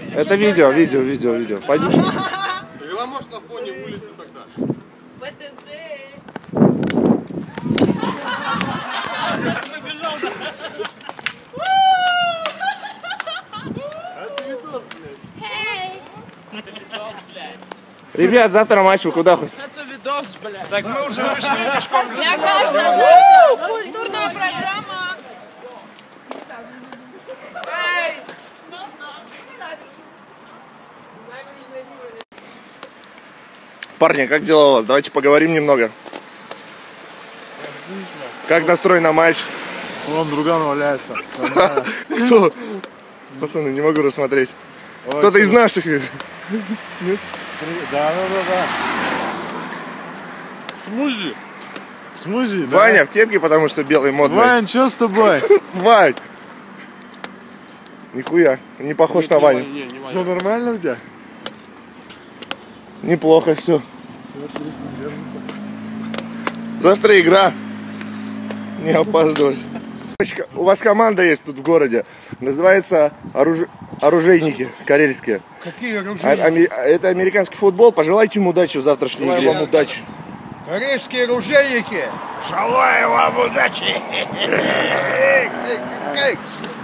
Это видео. Пойдем. Или может на фоне улицы тогда. ВТЗ. Ребят, завтра матч, вы куда хоть? Это видос, блядь. Так мы уже вышли пешком. Я каждый завтра. Культурная программа. Парни, как дела у вас? Давайте поговорим немного. Как настрой на матч? Вон друган валяется. Кто? Пацаны, не могу рассмотреть. Кто-то из наших. Нет? Да. Смузи, да? Ваня в кепке, потому что белый модный. Вань, что с тобой? Вань! Нихуя, не похож на Ваню. Все нормально у тебя? Неплохо все. Завтра игра. Не опаздывать. У вас команда есть тут в городе. Называется оружейники карельские. Какие оружейники? Это американский футбол. Пожелайте им удачи в завтрашней игре. Желаю вам удачи. Карельские оружейники. Желаю вам удачи.